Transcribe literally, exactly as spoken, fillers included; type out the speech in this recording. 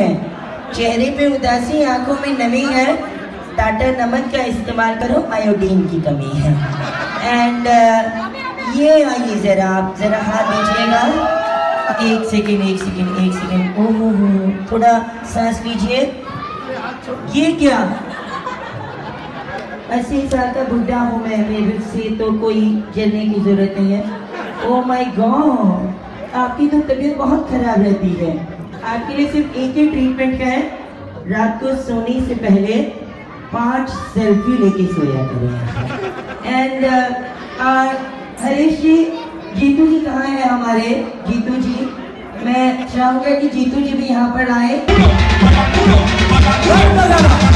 है, चेहरे पे उदासी, आंखों में नमी है, टाटा नमक का इस्तेमाल करो, आयोडीन की कमी है। एंड uh, ये आइए जरा, आप जरा हाथ दीजिएगा, एक सेकेंड एक सेकेंड एक सेकेंड ओह थोड़ा सांस लीजिए। ये क्या, अस्सी साल का बुढ़ा हूँ मैं, मेरे से तो कोई जलने की जरूरत नहीं है। ओह माय गॉड, आपकी तो तबीयत बहुत खराब रहती है। आपके लिए सिर्फ एक ही ट्रीटमेंट का है, रात को सोने से पहले पांच सेल्फी लेके सोया करें। एंड हरीश जी, जीतू जी कहाँ है हमारे? जीतू जी, मैं चाहूंगा कि जीतू जी भी यहाँ पर आए।